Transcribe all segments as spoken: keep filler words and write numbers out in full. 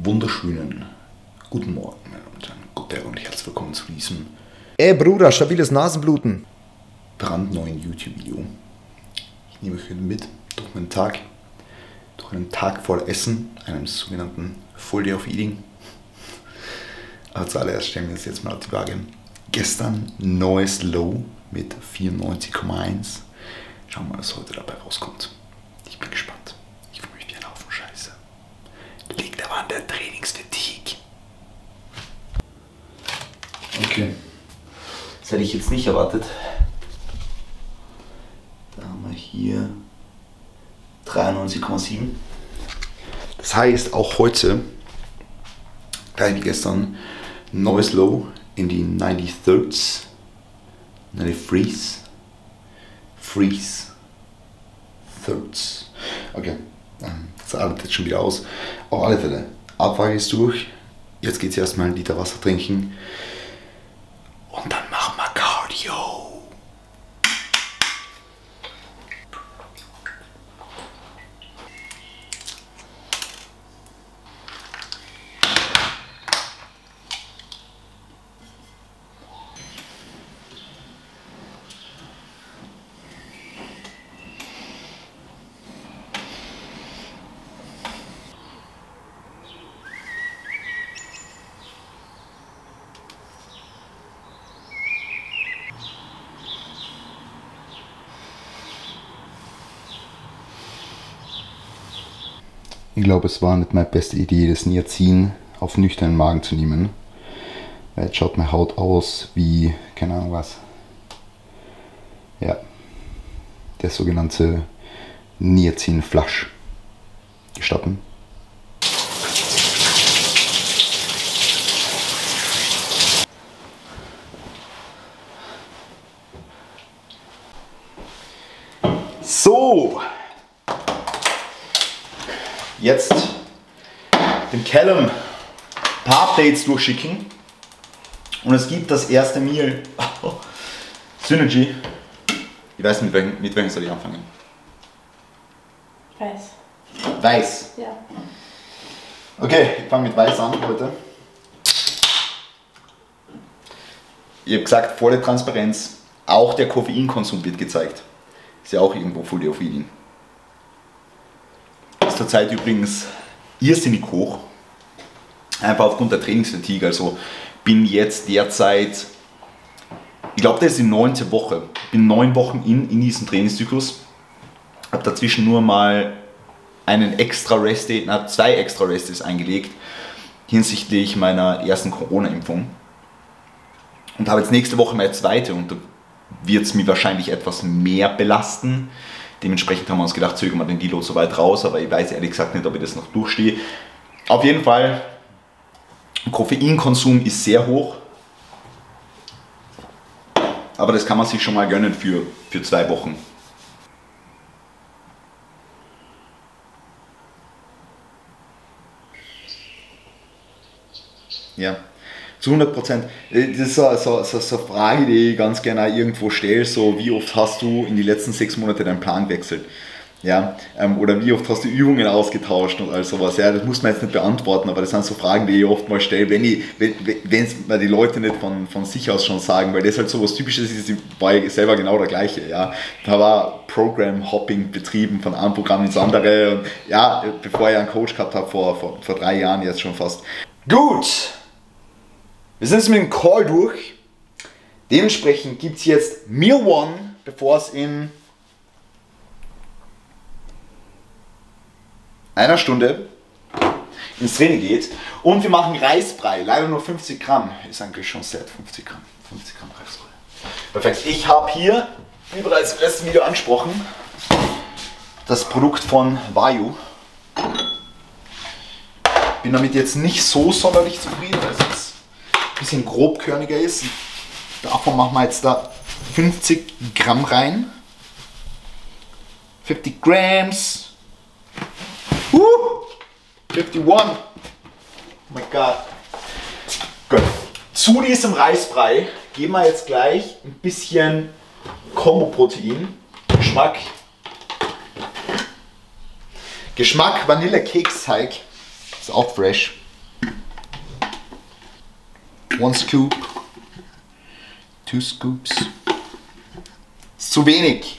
wunderschönen guten Morgen, meine Damen und Herren. Guten Tag und herzlich willkommen zu diesem Ey Bruder, stabiles Nasenbluten. brandneuen YouTube-Video. Ich nehme euch heute mit durch meinen Tag, durch einen Tag voll Essen, einem sogenannten Full Day of Eating. Aber zuallererst stellen wir uns jetzt mal auf die Waage. Gestern neues Low mit vierundneunzig Komma eins. Schauen wir mal, was heute dabei rauskommt. Ich bin gespannt. Ich fühle mich wie ein Haufen Scheiße. Liegt aber an der Trainingsfatigue. Okay. Das hätte ich jetzt nicht erwartet. Da haben wir hier dreiundneunzig Komma sieben. Das heißt, auch heute, gleich wie gestern, neues Low in die neunzig Thirds. neunzig Freeze. Freeze. Thirds. Okay, das arbeitet jetzt schon wieder aus. Auf alle Fälle, Abwaage ist durch. Jetzt geht es erstmal einen Liter Wasser trinken. Und dann machen wir Cardio. Ich glaube, es war nicht meine beste Idee, das Niacin auf nüchternen Magen zu nehmen. Weil jetzt schaut meine Haut aus wie, keine Ahnung was. Ja, der sogenannte Niacin-Flasch. Gestatten. So! Jetzt dem Callum ein paar Updates durchschicken und es gibt das erste Meal Synergy. Ich weiß nicht, mit welchem, mit welchem soll ich anfangen? Weiß. Weiß? Ja. Okay, ich fange mit Weiß an heute. Ich habe gesagt, volle Transparenz, auch der Koffeinkonsum wird gezeigt. Ist ja auch irgendwo Full Day of Eating. Ist zurzeit übrigens irrsinnig hoch, einfach aufgrund der Trainingsfatigue. Also bin jetzt derzeit, ich glaube, das ist die neunte Woche, bin neun Wochen in, in diesem Trainingszyklus, habe dazwischen nur mal einen extra Rest Day, na, zwei extra Rest Days eingelegt hinsichtlich meiner ersten Corona-Impfung und habe jetzt nächste Woche meine zweite und da wird es mich wahrscheinlich etwas mehr belasten. Dementsprechend haben wir uns gedacht, zögern wir den Deload so weit raus, aber ich weiß ehrlich gesagt nicht, ob ich das noch durchstehe. Auf jeden Fall, Koffeinkonsum ist sehr hoch, aber das kann man sich schon mal gönnen für, für zwei Wochen. Ja. Zu hundert Prozent. Das ist so, so, so, so eine Frage, die ich ganz gerne irgendwo stelle, so wie oft hast du in den letzten sechs Monaten deinen Plan gewechselt? Ja, ähm, oder wie oft hast du Übungen ausgetauscht und all sowas. Ja, das muss man jetzt nicht beantworten, aber das sind so Fragen, die ich oft mal stelle, wenn ich, wenn es mir die Leute nicht von, von sich aus schon sagen, weil das halt so was Typisches ist, war ich selber genau der gleiche. Ja. Da war Program-Hopping betrieben von einem Programm ins andere und ja, bevor ich einen Coach gehabt habe, vor, vor, vor drei Jahren jetzt schon fast. Gut! Wir sind jetzt mit dem Call durch. Dementsprechend gibt es jetzt Meal One, bevor es in einer Stunde ins Training geht. Und wir machen Reisbrei. Leider nur fünfzig Gramm. Ist eigentlich schon set. fünfzig Gramm. fünfzig Gramm Reisbrei. Perfekt. Ich habe hier, wie bereits im letzten Video angesprochen, das Produkt von Vayu. Bin damit jetzt nicht so sonderlich zufrieden, weil es jetzt ein bisschen grobkörniger ist. Davon machen wir jetzt da fünfzig Gramm rein. fünfzig Grams. Uh, einundfünfzig. Oh mein Gott. Gut. Zu diesem Reisbrei geben wir jetzt gleich ein bisschen Kombo-Protein. Geschmack. Geschmack Vanille-Keksteig. Ist auch fresh. One scoop. Two scoops. Ist zu wenig.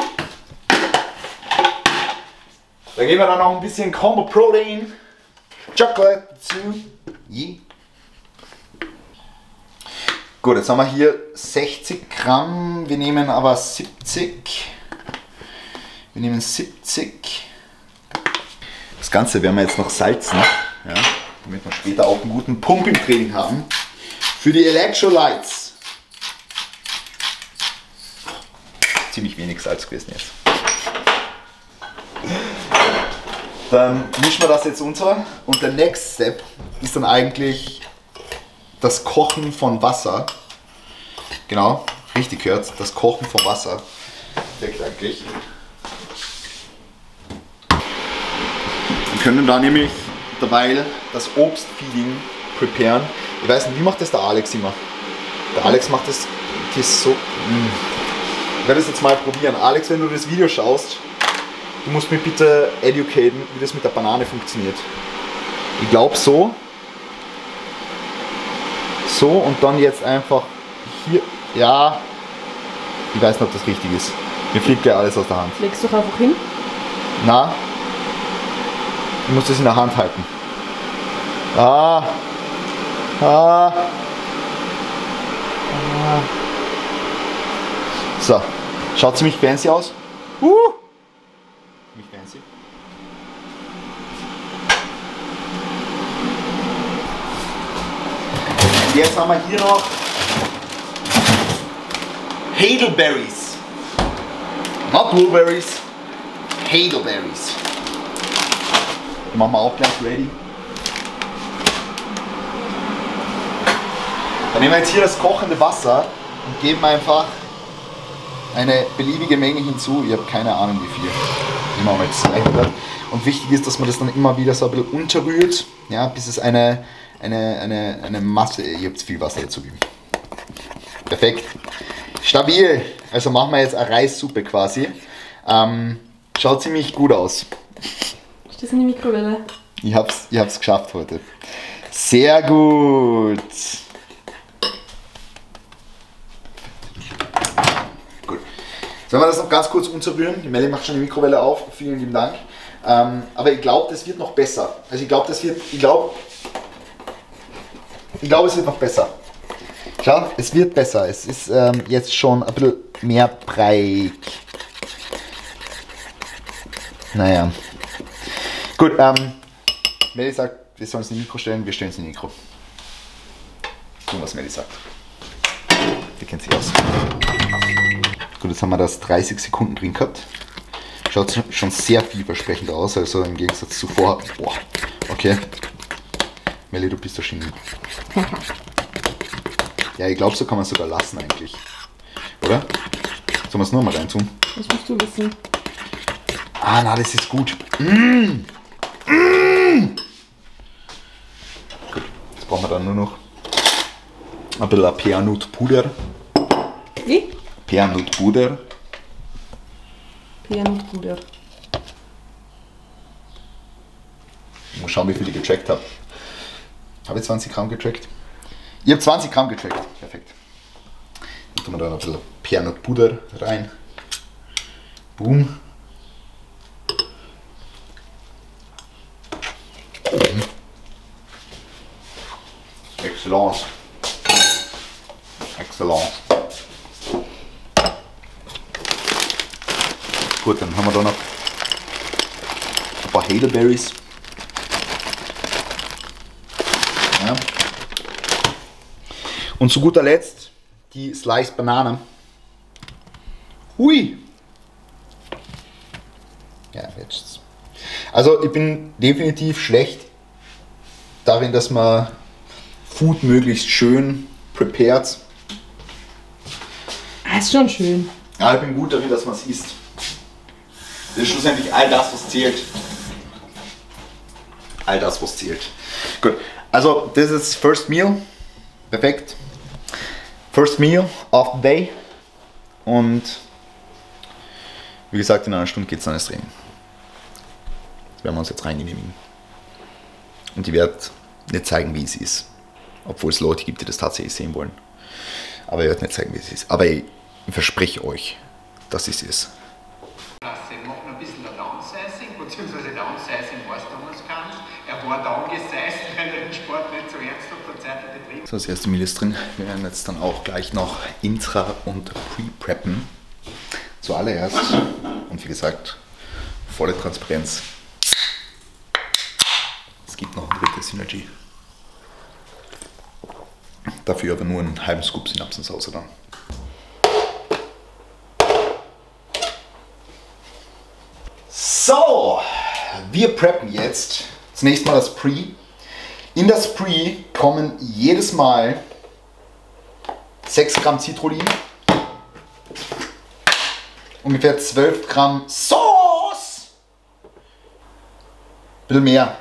Da geben wir dann noch ein bisschen Combo Protein. Chocolate dazu. Yeah. Gut, jetzt haben wir hier sechzig Gramm. Wir nehmen aber siebzig. Wir nehmen siebzig. Das Ganze werden wir jetzt noch salzen, ja, damit wir später auch einen guten Pumping-Training haben. Für die Electrolytes. Ziemlich wenig Salz gewesen jetzt. Dann mischen wir das jetzt unter und der Next Step ist dann eigentlich das Kochen von Wasser. Genau, richtig gehört, das Kochen von Wasser. Perfekt eigentlich. Wir können da nämlich dabei das Obstfeeding preparen. Ich weiß nicht, wie macht das der Alex immer? Der Alex macht das, das so. Mh. Ich werde das jetzt mal probieren. Alex, wenn du das Video schaust, du musst mich bitte educaten, wie das mit der Banane funktioniert. Ich glaube so. So und dann jetzt einfach hier. Ja. Ich weiß nicht, ob das richtig ist. Mir fliegt ja alles aus der Hand. Legst du doch einfach hin? Na. Ich muss das in der Hand halten. Ah. Ah. Ah. So. Schaut ziemlich fancy aus. Uh. Ziemlich fancy. Jetzt haben wir hier noch Heidelberries. Not Blueberries. Heidelberries. Die machen wir auch gleich ready. Dann nehmen wir jetzt hier das kochende Wasser und geben einfach eine beliebige Menge hinzu. Ich habe keine Ahnung wie viel. Nehmen wir jetzt zweihundert. Und wichtig ist, dass man das dann immer wieder so ein bisschen unterrührt, ja, bis es eine, eine, eine, eine Masse, ihr habt viel Wasser dazu gegeben. Perfekt. Stabil. Also machen wir jetzt eine Reissuppe quasi. Ähm, schaut ziemlich gut aus. Ist das in die Mikrowelle? Ich hab's, ich hab's geschafft heute. Sehr gut. Gut. Sollen wir das noch ganz kurz unterrühren? Die Melli macht schon die Mikrowelle auf. Vielen lieben Dank. Ähm, aber ich glaube, das wird noch besser. Also ich glaube, das wird, ich glaube, ich glaube, es wird noch besser. Schau, es wird besser. Es ist ähm, jetzt schon ein bisschen mehr breiig. Naja. Gut, ähm, Melli sagt, wir sollen es in die Mikro stellen, wir stellen es in die Mikro. Tun, was Melli sagt. Die kennt sich aus. Gut, jetzt haben wir das dreißig Sekunden drin gehabt. Schaut schon sehr vielversprechend aus, also im Gegensatz zu vorher. Boah, okay. Melli, du bist der Genie. Ja, ich glaube, so kann man es sogar lassen eigentlich. Oder? Sollen wir es nur mal rein tun? Das musst du wissen. Ah, na, das ist gut. Mmh. Mmh. Gut, jetzt brauchen wir dann nur noch ein bisschen Peanut-Puder. Wie? Peanut-Puder. Peanut-Puder. Ich muss schauen, wie viel ich getrackt habe. Habe ich zwanzig Gramm getrackt? Ich habe zwanzig Gramm getrackt. Perfekt. Dann tun wir da ein bisschen Peanut-Puder rein. Boom. Mhm. Excellence. Excellence. Gut, dann haben wir da noch ein paar Heidelberries. Ja. Und zu guter Letzt die Sliced Banane. Hui! Ja, jetzt. Also ich bin definitiv schlecht darin, dass man Food möglichst schön prepared. Das ist schon schön. Ja, ich bin gut darin, dass man es isst. Das ist schlussendlich all das, was zählt. All das, was zählt. Gut, also das ist First Meal. Perfekt. First Meal of the day. Und wie gesagt, in einer Stunde geht es dann ins Training. Das werden wir uns jetzt reinnehmen. Und ich werde nicht zeigen, wie es ist. Obwohl es Leute gibt, die das tatsächlich sehen wollen. Aber ich werde nicht zeigen, wie es ist. Aber ich verspreche euch, dass es ist. Wir machen ein bisschen ein Downsizing, beziehungsweise Downsizing war es damals keins. Er war downgesized, weil er den Sport nicht so ernst auf der Zeit betrieben. So, das erste Meal ist drin. Wir werden jetzt dann auch gleich noch Intra und Pre-Preppen. Zuallererst. Und wie gesagt, volle Transparenz. Es gibt noch ein drittes Synergy. Dafür aber nur einen halben Scoop Synapsensauce dann. So, wir preppen jetzt zunächst mal das Pre. In das Pre kommen jedes Mal sechs Gramm Citrullin, ungefähr zwölf Gramm Sauce, ein bisschen mehr.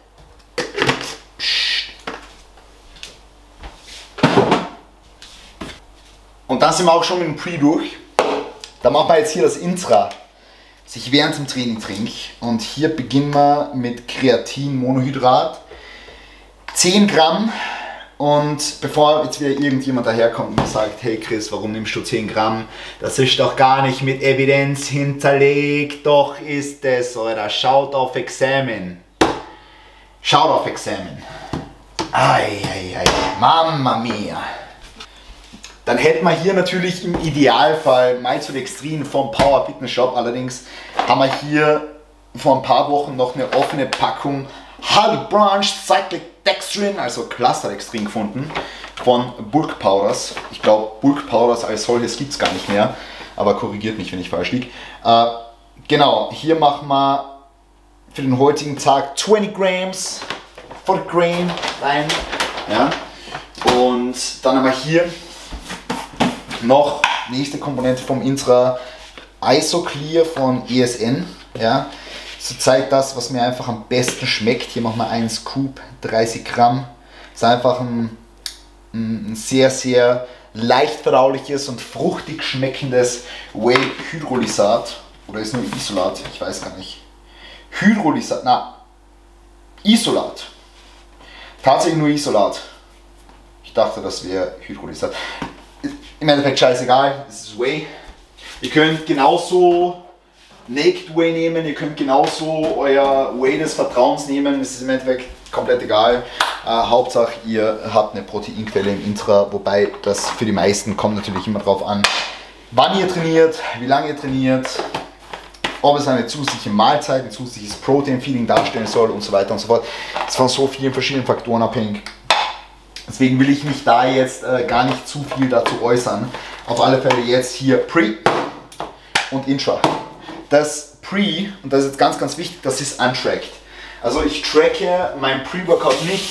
Und dann sind wir auch schon mit dem Pre durch. Da machen wir jetzt hier das Intra, das ich während dem Training trinke. Und hier beginnen wir mit Kreatinmonohydrat. zehn Gramm. Und bevor jetzt wieder irgendjemand daherkommt und sagt, hey Chris, warum nimmst du zehn Gramm? Das ist doch gar nicht mit Evidenz hinterlegt. Doch ist es, oder? Schaut auf Examen. Schaut auf Examen. Ei, ei, ei. Mamma mia. Dann hätten wir hier natürlich im Idealfall Maltodextrin vom Power Fitness Shop. Allerdings haben wir hier vor ein paar Wochen noch eine offene Packung Hardy Branch Cyclic Dextrin, also Clusterdextrin gefunden von Bulk Powders. Ich glaube, Bulk Powders als solches gibt es gar nicht mehr, aber korrigiert mich, wenn ich falsch liege. Äh, genau, hier machen wir für den heutigen Tag zwanzig Grams for Grain rein. Ja. Und dann haben wir hier noch nächste Komponente vom Intra, Isoclear von E S N. Ja. So zeigt das, was mir einfach am besten schmeckt. Hier machen wir einen Scoop, dreißig Gramm. Das ist einfach ein, ein sehr, sehr leicht verdauliches und fruchtig schmeckendes Whey-Hydrolysat. Oder ist nur Isolat? Ich weiß gar nicht. Hydrolysat, na, Isolat. Tatsächlich nur Isolat. Ich dachte, das wäre Hydrolysat. Im Endeffekt scheißegal, es ist Whey. Ihr könnt genauso Naked Whey nehmen, ihr könnt genauso euer Whey des Vertrauens nehmen, es ist im Endeffekt komplett egal. Äh, Hauptsache ihr habt eine Proteinquelle im Intra, wobei das für die meisten kommt natürlich immer darauf an, wann ihr trainiert, wie lange ihr trainiert, ob es eine zusätzliche Mahlzeit, ein zusätzliches Protein-Feeding darstellen soll und so weiter und so fort. Das ist von so vielen verschiedenen Faktoren abhängig. Deswegen will ich mich da jetzt äh, gar nicht zu viel dazu äußern. Auf alle Fälle jetzt hier Pre und Intra. Das Pre, und das ist jetzt ganz, ganz wichtig, das ist untracked. Also ich tracke mein Pre-Workout nicht.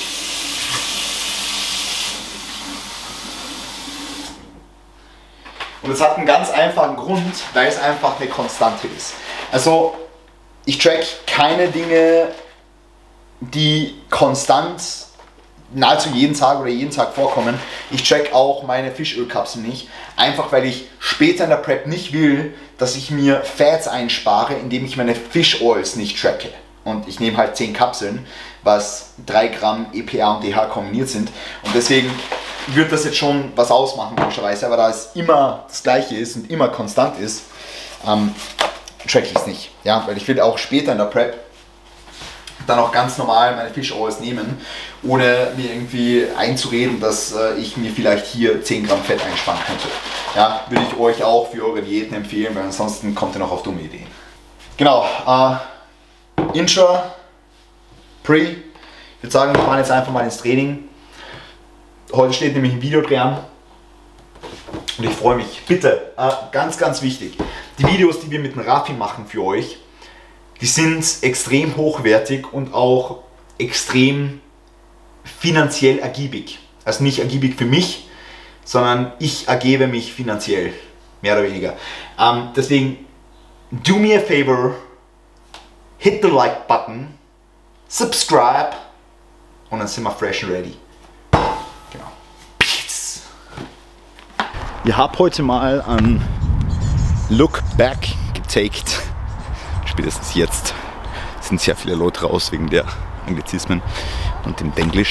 Und es hat einen ganz einfachen Grund, weil es einfach eine Konstante ist. Also ich track keine Dinge, die konstant nahezu jeden Tag oder jeden Tag vorkommen. Ich track auch meine Fischölkapseln nicht, einfach weil ich später in der Prep nicht will, dass ich mir Fats einspare, indem ich meine Fish Oils nicht tracke. Und ich nehme halt zehn Kapseln, was drei Gramm E P A und D H kombiniert sind. Und deswegen wird das jetzt schon was ausmachen, logischerweise. Aber da es immer das Gleiche ist und immer konstant ist, ähm, track ich es nicht. Ja, weil ich will auch später in der Prep dann auch ganz normal meine Fish Oils nehmen, ohne mir irgendwie einzureden, dass äh, ich mir vielleicht hier zehn Gramm Fett einsparen könnte. Ja, würde ich euch auch für eure Diäten empfehlen, weil ansonsten kommt ihr noch auf dumme Ideen. Genau, äh, Intra, Pre. Ich würde sagen, wir fahren jetzt einfach mal ins Training. Heute steht nämlich ein Videodreh an. Und ich freue mich. Bitte, äh, ganz, ganz wichtig, die Videos, die wir mit dem Rafi machen für euch, die sind extrem hochwertig und auch extrem finanziell ergiebig. Also nicht ergiebig für mich, sondern ich ergebe mich finanziell, mehr oder weniger. Ähm, deswegen, do me a favor, hit the like button, subscribe und dann sind wir fresh and ready. Genau. Peace. Ich habe heute mal ein Look Back getaked. Spätestens jetzt sind sehr viele Leute raus wegen der Anglizismen und dem Denglisch.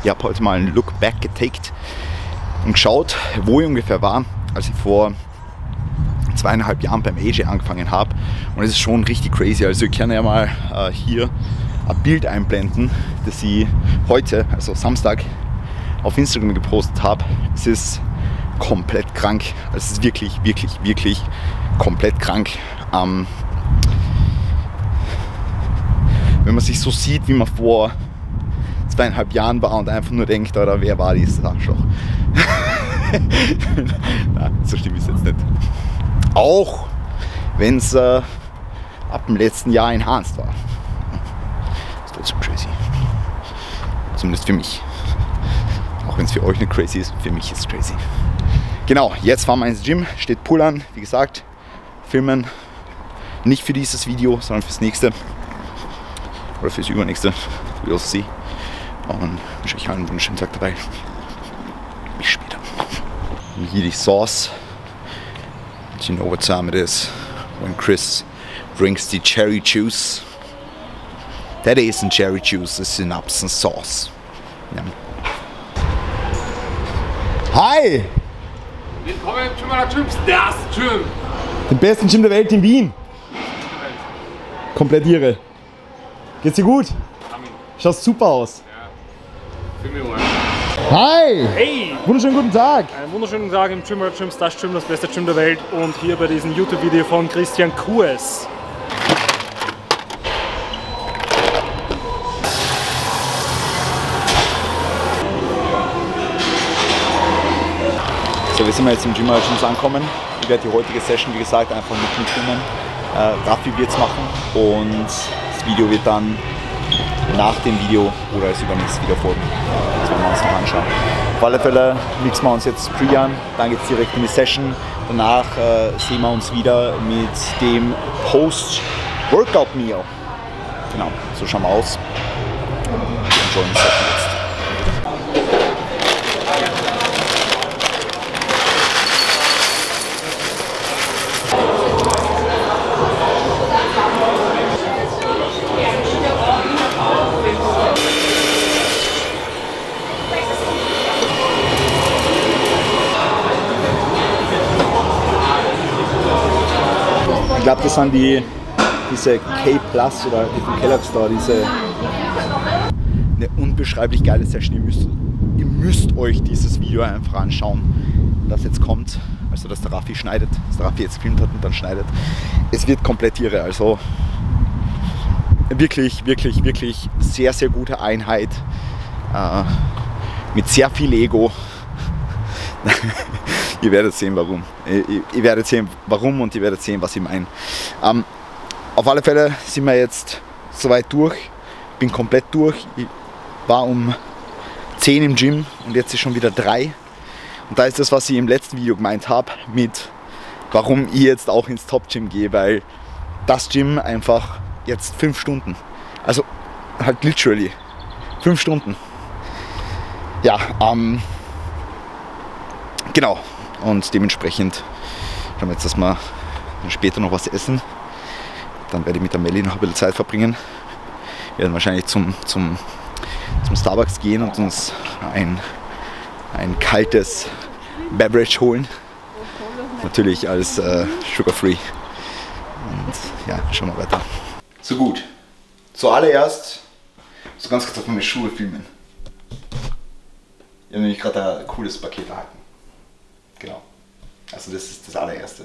Ich habe heute mal einen Look back getaked und geschaut, wo ich ungefähr war, als ich vor zweieinhalb Jahren beim A J angefangen habe. Und es ist schon richtig crazy. Also ich kann ja mal äh, hier ein Bild einblenden, das ich heute, also Samstag, auf Instagram gepostet habe. Es ist komplett krank. Es ist wirklich, wirklich, wirklich komplett krank. Ähm, wenn man sich so sieht, wie man vor zweieinhalb Jahren war und einfach nur denkt, oder wer war dieses Arschloch? Nein, so schlimm ist es jetzt nicht. Auch wenn es äh, ab dem letzten Jahr enhanced war. Das ist trotzdem crazy. Zumindest für mich. Auch wenn es für euch nicht crazy ist, für mich ist es crazy. Genau, jetzt fahren wir ins Gym, steht Pull an, wie gesagt, filmen nicht für dieses Video, sondern fürs nächste oder fürs übernächste, we'll see. Und wünsche euch allen einen wunderschönen Tag dabei. Bis später. Und hier die Sauce. You know what time it is when Chris drinks the cherry juice. That isn't cherry juice, it's synapsen sauce. Ja. Hi! Willkommen im Gym aller Gyms, das Gym! Den besten Gym der Welt in Wien. Komplett irre. Geht's dir gut? Amen. Schaust super aus. Ja. Für mich mal. Hi! Hey! Wunderschönen guten Tag! Einen wunderschönen Tag im Gym aller Gyms, das Gym, das beste Gym der Welt und hier bei diesem YouTube-Video von Christian Kues. So, wir sind jetzt im Gym aller Gyms angekommen. Ich werde die heutige Session, wie gesagt, einfach mit dem filmen. Äh, Raffi wird es machen und das Video wird dann nach dem Video oder als übernächstes Video folgen. Das werden wir uns noch anschauen. Auf alle Fälle mixen wir uns jetzt Pre an, dann geht es direkt in die Session. Danach äh, sehen wir uns wieder mit dem Post-Workout-Meal. Genau, so schauen wir aus. Wir enjoyen die Session jetzt. Ich glaube, das sind die, diese K-Plus oder die von Kellogg's da, diese eine unbeschreiblich geile Session. Ihr müsst, ihr müsst euch dieses Video einfach anschauen, das jetzt kommt. Also, dass der Raffi schneidet, dass der Raffi jetzt gefilmt hat und dann schneidet. Es wird komplett irre. Also, wirklich, wirklich, wirklich sehr, sehr gute Einheit. Äh, mit sehr viel Ego. Ihr werdet sehen, warum. Ihr, ihr werdet sehen, warum und ihr werdet sehen, was ich meine. Ähm, auf alle Fälle sind wir jetzt soweit durch. Bin komplett durch. Ich war um zehn im Gym und jetzt ist schon wieder drei. Und da ist das, was ich im letzten Video gemeint habe, mit warum ich jetzt auch ins Top Gym gehe, weil das Gym einfach jetzt fünf Stunden. Also halt literally fünf Stunden. Ja, ähm, genau. Und dementsprechend schauen wir jetzt, dass wir später noch was essen. Dann werde ich mit der Melli noch ein bisschen Zeit verbringen. Wir werden wahrscheinlich zum, zum, zum Starbucks gehen und uns ein, ein kaltes Beverage holen. Natürlich alles äh, sugar-free. Und ja, schauen wir weiter. So gut. Zuallererst so ganz kurz auf meine Schuhe filmen. Ich habe nämlich gerade ein cooles Paket erhalten. Genau. Also das ist das allererste.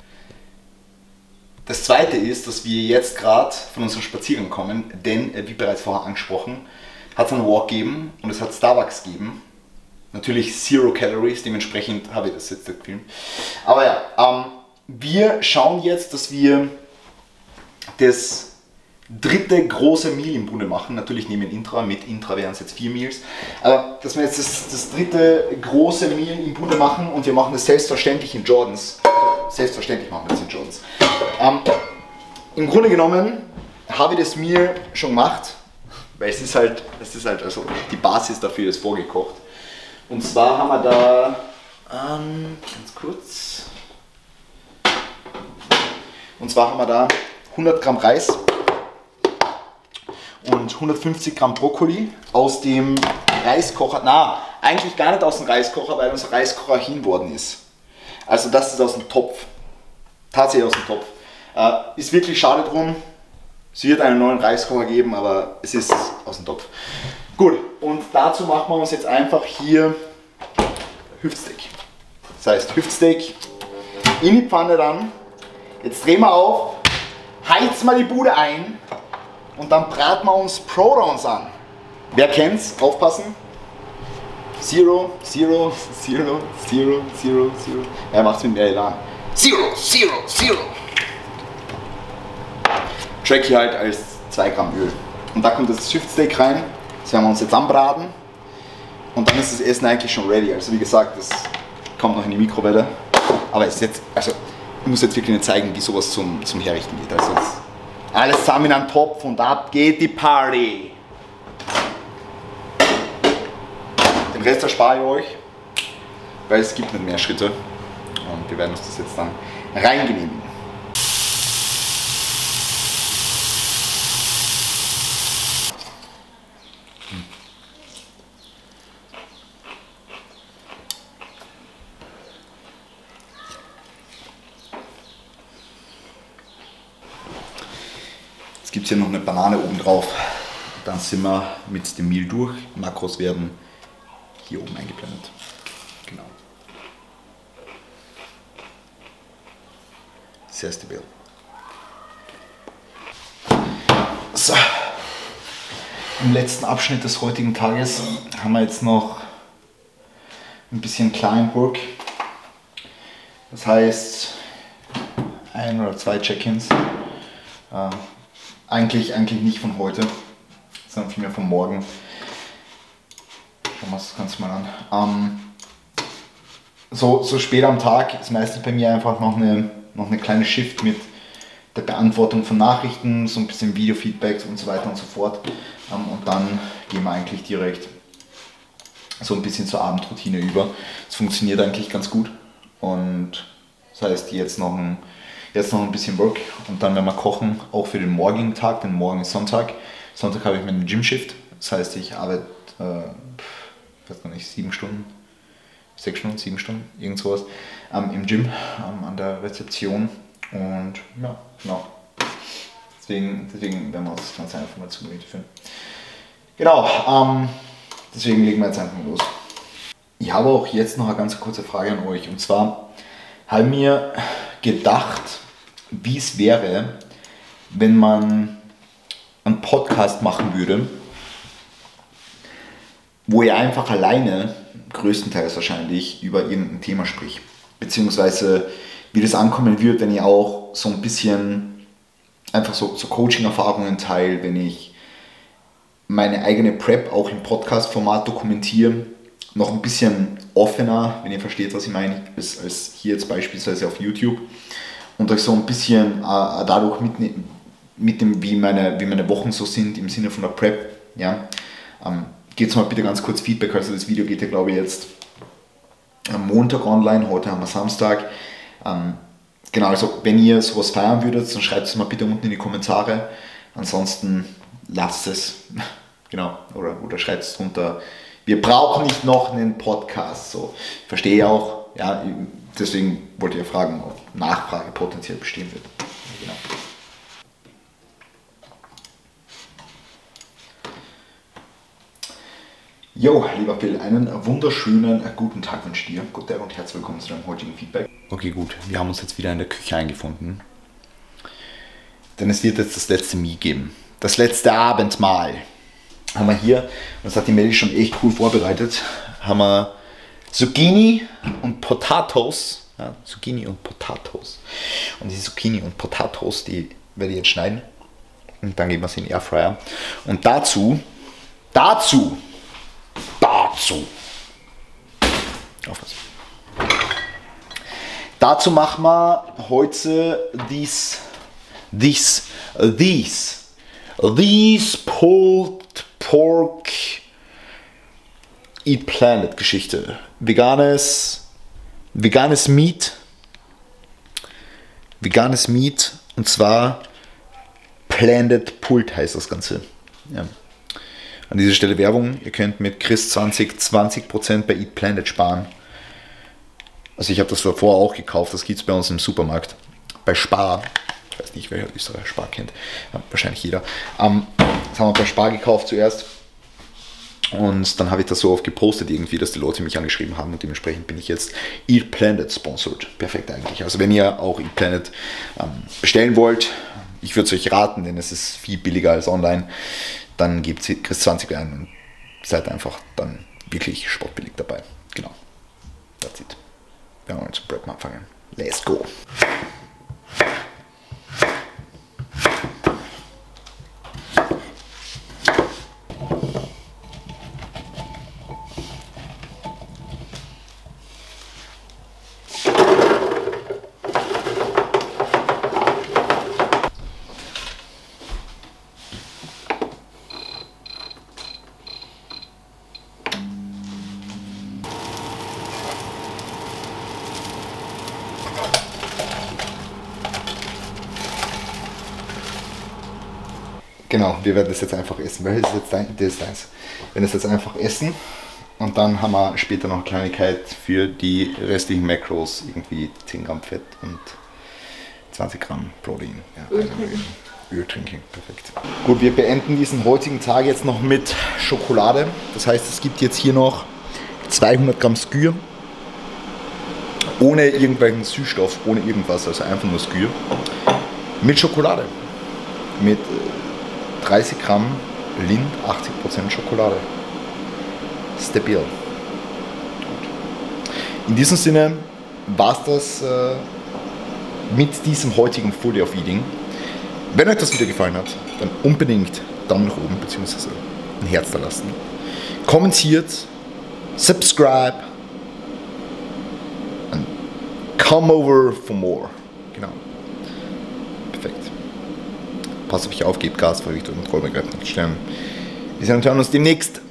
Das zweite ist, dass wir jetzt gerade von unserem Spaziergang kommen, denn, wie bereits vorher angesprochen, hat es einen Walk gegeben und es hat Starbucks gegeben. Natürlich Zero Calories, dementsprechend habe ich das jetzt gefilmt. Aber ja, ähm, wir schauen jetzt, dass wir das dritte große Meal im Bunde machen. Natürlich neben Intra, mit Intra wären es jetzt vier Meals. Aber dass wir jetzt das, das dritte große Meal im Bunde machen und wir machen das selbstverständlich in Jordans. Selbstverständlich machen wir das in Jordans. Ähm, Im Grunde genommen habe ich das Meal schon gemacht, weil es ist halt, es ist halt also die Basis dafür ist vorgekocht. Und zwar haben wir da, ähm, ganz kurz, und zwar haben wir da hundert Gramm Reis und hundertfünfzig Gramm Brokkoli aus dem Reiskocher, na, eigentlich gar nicht aus dem Reiskocher, weil unser Reiskocher hin worden ist. Also das ist aus dem Topf. Tatsächlich aus dem Topf. Äh, ist wirklich schade drum. Es wird einen neuen Reiskocher geben, aber es ist aus dem Topf. Gut, und dazu machen wir uns jetzt einfach hier Hüftsteak. Das heißt Hüftsteak in die Pfanne dann. Jetzt drehen wir auf, heizen wir die Bude ein und dann braten wir uns Protons an. Wer kennt's? Aufpassen. Zero, Zero, Zero, Zero, Zero, Zero. Er macht's mit mehr Elan. Zero, Zero, Zero. Tracky halt als zwei Gramm Öl. Und da kommt das Hüftsteak rein. Das werden wir uns jetzt anbraten. Und dann ist das Essen eigentlich schon ready. Also wie gesagt, das kommt noch in die Mikrowelle. Aber es ist jetzt, also ich muss jetzt wirklich nicht zeigen, wie sowas zum, zum Herrichten geht. Also jetzt alles zusammen in einen Topf und ab geht die Party. Den Rest erspare ich euch, weil es gibt nicht mehr Schritte. Und wir werden uns das jetzt dann reingenehmigen. Jetzt gibt es hier noch eine Banane oben drauf. Dann sind wir mit dem Meal durch. Makros werden hier oben eingeblendet. Genau. Das erste Bild. So. Im letzten Abschnitt des heutigen Tages haben wir jetzt noch ein bisschen Kleinburg. Das heißt ein oder zwei Check-ins. Äh, eigentlich, eigentlich nicht von heute, sondern vielmehr von morgen. Schauen wir uns das Ganze mal an. Ähm, so, so spät am Tag ist meistens bei mir einfach noch eine, noch eine kleine Shift mit der Beantwortung von Nachrichten, so ein bisschen Video-Feedbacks und so weiter und so fort. Ähm, und dann gehen wir eigentlich direkt so ein bisschen zur Abendroutine über. Es funktioniert eigentlich ganz gut. Und das heißt, jetzt noch ein, jetzt noch ein bisschen Work und dann werden wir kochen, auch für den morgigen Tag, denn morgen ist Sonntag. Sonntag habe ich meine Gym-Shift. Das heißt, ich arbeite, äh, ich weiß gar nicht, sieben Stunden, sechs Stunden, sieben Stunden, irgend sowas, ähm, im Gym, ähm, an der Rezeption. Und ja, genau. Deswegen, deswegen werden wir uns das Ganze einfach mal zu Gemüte führen. Genau, ähm, deswegen legen wir jetzt einfach mal los. Ich habe auch jetzt noch eine ganz kurze Frage an euch. Und zwar habe ich mir gedacht, wie es wäre, wenn man einen Podcast machen würde, wo ihr einfach alleine, größtenteils wahrscheinlich, über irgendein Thema spricht. Beziehungsweise wie das ankommen wird, wenn ich auch so ein bisschen einfach so, so Coaching-Erfahrungen teile, wenn ich meine eigene Prep auch im Podcast-Format dokumentiere, noch ein bisschen offener, wenn ihr versteht, was ich meine, als, als hier jetzt beispielsweise auf YouTube, und euch so ein bisschen äh, dadurch mitnehmen, mit dem, wie meine, wie meine Wochen so sind, im Sinne von der Prep. Ja? Ähm, gebt mal bitte ganz kurz Feedback, also das Video geht ja glaube ich jetzt am Montag online, heute haben wir Samstag. Ähm, genau, also wenn ihr sowas feiern würdet, dann schreibt es mal bitte unten in die Kommentare. Ansonsten lasst es, genau, oder, oder schreibt es drunter. Wir brauchen nicht noch einen Podcast. So, verstehe ich auch, ja, deswegen wollte ich ja fragen, ob Nachfrage potenziell bestehen wird. Genau. Jo, lieber Phil, einen wunderschönen guten Tag wünsche ich dir. Guten Tag und herzlich willkommen zu deinem heutigen Feedback. Okay, gut, wir haben uns jetzt wieder in der Küche eingefunden. Denn es wird jetzt das letzte Mie geben. Das letzte Abendmahl. Haben wir hier, und das hat die Melli schon echt cool vorbereitet, haben wir Zucchini und Potatoes. Ja, Zucchini und Potatoes. Und die Zucchini und Potatoes, die werde ich jetzt schneiden. Und dann geben wir sie in den Airfryer. Und dazu, dazu, dazu, aufpassen. Dazu machen wir heute dies, dies, dies, dies pulled pork Eat Planet Geschichte. Veganes, veganes Meat, veganes Meat, und zwar Planet Pulled heißt das Ganze. Ja. An dieser Stelle Werbung, ihr könnt mit Chris zwanzig zwanzig Prozent bei Eat Planet sparen. Also ich habe das davor auch gekauft, das gibt es bei uns im Supermarkt. Bei Spar, ich weiß nicht, wer Österreich Spar kennt, ja, wahrscheinlich jeder. Ähm, das haben wir bei Spar gekauft zuerst. Und dann habe ich das so oft gepostet irgendwie, dass die Leute mich angeschrieben haben und dementsprechend bin ich jetzt Eat Planet sponsored. Perfekt eigentlich. Also wenn ihr auch Eat Planet ähm, bestellen wollt, ich würde es euch raten, denn es ist viel billiger als online, dann gebt Chris zwanzig ein und seid einfach dann wirklich sportbillig dabei. Genau. That's it. Wir wollen zum Prep anfangen. Let's go. Genau, wir werden das jetzt einfach essen. Welches ist jetzt dein? Das ist deins. Wir werden das jetzt einfach essen und dann haben wir später noch eine Kleinigkeit für die restlichen Macros, irgendwie zehn Gramm Fett und zwanzig Gramm Protein. Ja, Öl trinken. Öl trinken, perfekt. Gut, wir beenden diesen heutigen Tag jetzt noch mit Schokolade. Das heißt, es gibt jetzt hier noch zweihundert Gramm Skür. Ohne irgendwelchen Süßstoff, ohne irgendwas, also einfach nur Skür. Mit Schokolade. Mit dreißig Gramm Lind, achtzig Prozent Schokolade. Stabil. Gut. In diesem Sinne war es das äh, mit diesem heutigen Fully of Eating. Wenn euch das Video gefallen hat, dann unbedingt Daumen nach oben bzw. ein Herz da lassen. Kommentiert, subscribe and come over for more. Genau. Perfekt. Passt auf euch auf, gebt Gas, Vorrichtung und Rollbegriffe. Wir sehen und hören uns demnächst.